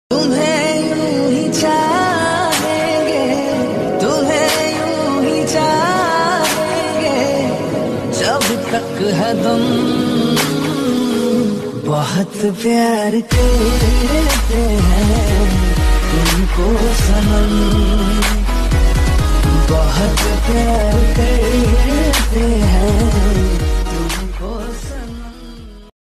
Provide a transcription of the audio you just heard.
तुम्हें यूं ही चाहेंगे, तुम्हें यूं ही चाहेंगे जब तक है दम। बहुत प्यार करते हैं तुमको सनम, बहुत प्यार करते हैं